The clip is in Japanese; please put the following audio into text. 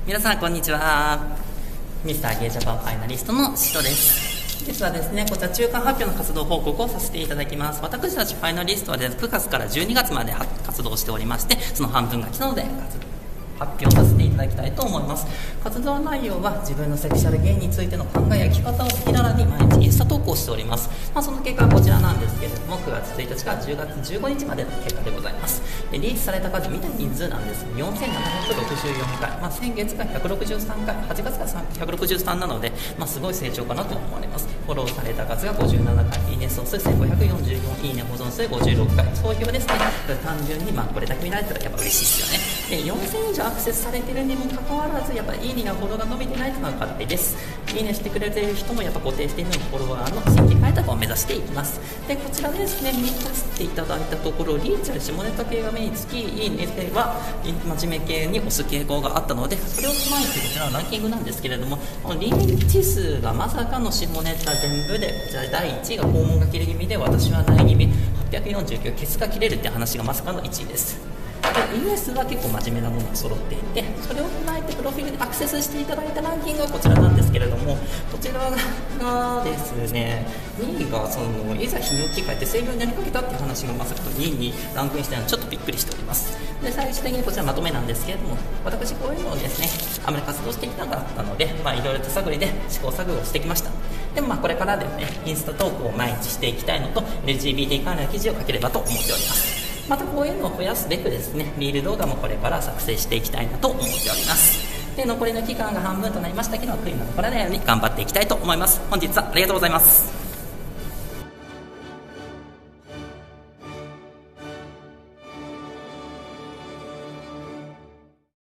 皆さんこんにちは。ミスターゲイジャパンファイナリストのシトです。実はですね、こちら中間発表の活動報告をさせていただきます。私たちファイナリストはです、9月から12月まで活動しておりまして、その半分が来たので発表させていただきたいと思います。活動内容は自分のセクシャルゲイについての考えや生き方を赤裸々に毎日インスタ投稿しております。その結果はこちらなんですけれども、9月1日から10月15日までの結果でございます。でリリースされた数見た人数なんです。4764回、先月が163回、8月が163なので、すごい成長かなと思われます。フォローされた数が57回、いいね総数1544、いいね保存数56回、総評ですね、単純にこれだけ見られたらやっぱ嬉しいですよね。で4000以上アクセスされてるにもかかわらず、やっぱいいねやフォローが伸びてないというのが課題です。いいねしてくれている人もやっぱ固定しているのフォロワーの新規開拓を目指していきます。でこちらですね、見させていただいたところ、リーチャル下ネタ系が目につき、いいねでは真面目系に押す傾向があったので、それを踏まえてこちらのランキングなんですけれども、リーチ数がまさかの下ネタ全部で、こちら第1位が肛門が切れ気味で、私はない気味849、ケツが切れるって話がまさかの1位です。で US は結構真面目なものが揃っていて、それを踏まえてプロフィールでアクセスしていただいたランキングがこちらなんですけれども、こちらがですね、2位がいざ泌尿器科って性病になりかけたっていう話がまさかの2位にランクインしたのでちょっとびっくりしております。で最終的にこちらまとめなんですけれども、私こういうのをですねあまり活動してきなかったので、いろいろと探りで試行錯誤をしてきました。でもこれからですね、インスタ投稿を毎日していきたいのと、 LGBT 関連の記事を書ければと思っております。またこういうのを増やすべくですね、リール動画もこれから作成していきたいなと思っております。で残りの期間が半分となりましたけど、悔いの残らないように頑張っていきたいと思います。本日はありがとうございます。